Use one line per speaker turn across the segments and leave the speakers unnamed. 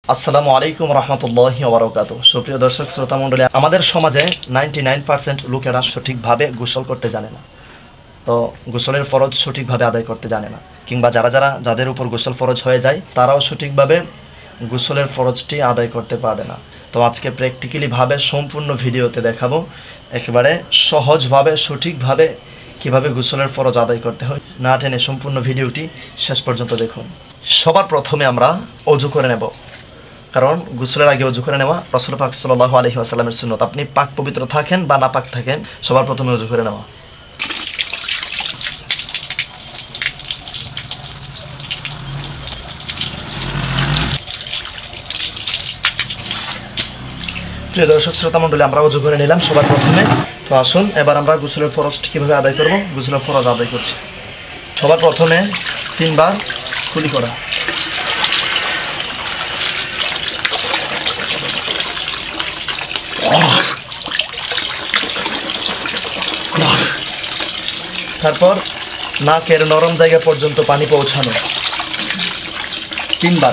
আসসালামু আলাইকুম রহমতুল্লাহি ওয়া বারাকাতুহু। সুপ্রিয় দর্শক শ্রোতা মণ্ডলী, আমাদের সমাজে 99% লোকেরা সঠিকভাবে গোসল করতে জানে না। তো গোসলের ফরজ সঠিকভাবে আদায় করতে জানে না, কিংবা যাদের উপর গোসল ফরজ হয়ে যায় তারাও সঠিকভাবে গোসলের ফরজটি আদায় করতে পারে না। তো আজকে প্র্যাকটিক্যালিভাবে সম্পূর্ণ ভিডিওতে দেখাবো একেবারে সহজভাবে সঠিকভাবে কিভাবে গোসলের ফরজ আদায় করতে হয়। না টেনে সম্পূর্ণ ভিডিওটি শেষ পর্যন্ত দেখুন। সবার প্রথমে আমরা অজু করে নেব, কারণ গোসলের আগে অজু করে নেওয়া রাসূল পাক সাল্লাল্লাহু আলাইহি ওয়াসাল্লামের সুন্নাত। আপনি পাক পবিত্র থাকেন বা না পাক থাকেন, সবার প্রথমে অজু করে নেওয়া। প্রিয় দর্শক শ্রোতা মণ্ডলী, আমরা অজু করে নিলাম সবার প্রথমে। তো আসুন এবার আমরা গোসলের ফরজটি কীভাবে আদায় করব, গোসলের ফরজ আদায় করছি। সবার প্রথমে 3 বার কুলি করা। তারপর নাকের নরম জায়গা পর্যন্ত পানি পৌঁছানো 3 বার।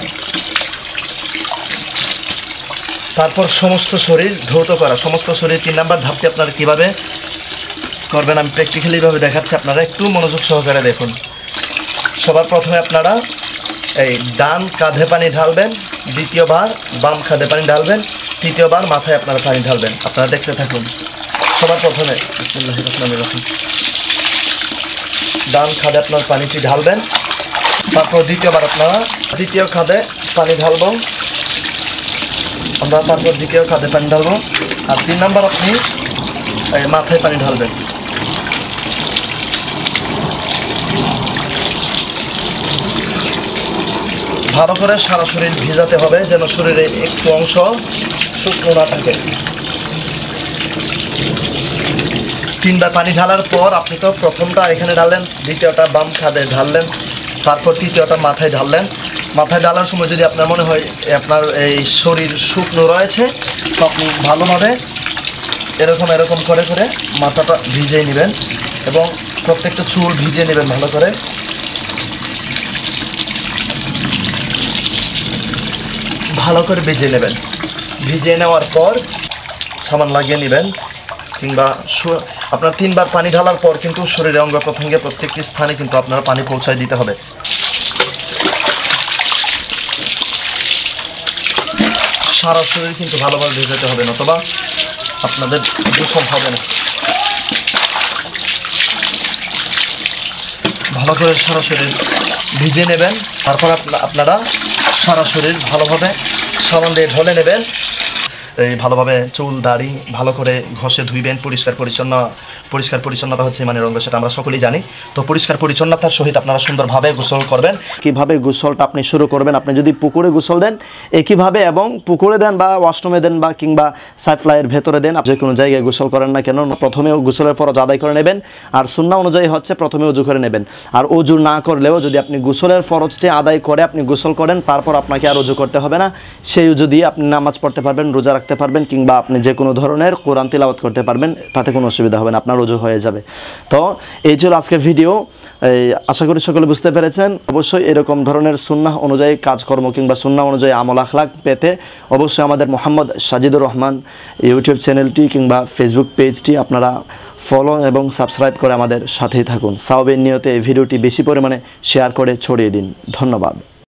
তারপর সমস্ত শরীর ধৌত করা, সমস্ত শরীর 3 নাম্বার ধাপটি আপনারা কীভাবে করবেন আমি প্র্যাকটিক্যালিভাবে দেখাচ্ছি, আপনারা একটু মনোযোগ সহকারে দেখুন। সবার প্রথমে আপনারা এই ডান কাঁধে পানি ঢালবেন, দ্বিতীয়বার বাম কাঁধে পানি ঢালবেন, তৃতীয়বার মাথায় আপনারা পানি ঢালবেন। আপনারা দেখতে থাকুন। সবার প্রথমে বিসমিল্লাহির রহমানির রহিম, ডান খাদে আপনার পানিটি ঢালবেন। তারপর দ্বিতীয়বার আপনারা দ্বিতীয় খাদে পানি ঢালবো, আমরা তারপর দ্বিতীয় খাদে পানি ঢালবো। আর 3 নাম্বার আপনি মাথায় পানি ঢালবেন। ভালো করে সারা শরীর ভিজাতে হবে, যেন শরীরে একটু অংশ শুকনো না থাকে। 3 বার পানি ঢালার পর আপনি তো প্রথমটা এখানে ঢাললেন, দ্বিতীয়টা বাম খাদে ঢাললেন, তারপর তৃতীয়টা মাথায় ঢাললেন। মাথায় ঢালার সময় যদি আপনার মনে হয় আপনার এই শরীর শুকনো রয়েছে, তো আপনি ভালোভাবে এরকম করে করে মাথাটা ভিজিয়ে নেবেন এবং প্রত্যেকটা চুল ভিজিয়ে নেবেন ভালো করে। ভালো করে ভিজিয়ে নেবেন। ভিজিয়ে নেওয়ার পর সাবান লাগিয়ে নেবেন, কিংবা আপনার 3 বার পানি ঢালার পর কিন্তু শরীরের অঙ্গ প্রত্যঙ্গে প্রত্যেকটি স্থানে কিন্তু আপনারা পানি পৌঁছায় দিতে হবে। সারা শরীর কিন্তু ভালোভাবে ভেজাতে হবে, নতুবা আপনাদের গোসল হবে না। ভালো করে সারা শরীর ভিজিয়ে নেবেন। তারপর আপনারা সারা শরীর ভালোভাবে সাবান দিয়ে ঢলে নেবেন। এই ভালোভাবে চুল দাড়ি ভালো করে ঘষে ধুইবেন। পরিষ্কার পরিচ্ছন্নতা হচ্ছে ইমানের অঙ্গ, সেটা আমরা সকলেই জানি। তো পরিষ্কার পরিচ্ছন্নতার সহিত আপনারা সুন্দরভাবে গোসল করবেন। কীভাবে গোসলটা আপনি শুরু করবেন, আপনি যদি পুকুরে গোসল দেন একইভাবে, এবং পুকুরে দেন বা ওয়াশরুমে দেন বা কিংবা সাইফ্লাইয়ের ভেতরে দেন, যে কোনো জায়গায় গোসল করেন না কেন, প্রথমেও গোসলের ফরজ আদায় করে নেবেন। আর সুন্নাহ অনুযায়ী হচ্ছে প্রথমে অজু করে নেবেন। আর অজু না করলেও যদি আপনি গোসলের ফরজটি আদায় করে আপনি গোসল করেন, তারপর আপনাকে আর অজু করতে হবে না। সেই অজু দিয়ে আপনি নামাজ পড়তে পারবেন, রোজা রাখতে পারবেন, কিংবা আপনি যে কোনো ধরনের কোরআন তিলাওয়াত করতে পারবেন, তাতে কোনো অসুবিধা হবে না, আপনার অজু হয়ে যাবে। তো এই ছিল আজকের ভিডিও। আশা করি সকলে বুঝতে পেরেছেন। অবশ্যই এরকম ধরনের সুন্নাহ অনুযায়ী কাজকর্ম কিংবা সুন্নাহ অনুযায়ী আমল আখলাক পেতে অবশ্যই আমাদের মোহাম্মদ সাজিদুর রহমান ইউটিউব চ্যানেলটি কিংবা ফেসবুক পেজটি আপনারা ফলো এবং সাবস্ক্রাইব করে আমাদের সাথেই থাকুন। সাওয়াবের নিয়তে এই ভিডিওটি বেশি পরিমাণে শেয়ার করে ছড়িয়ে দিন। ধন্যবাদ।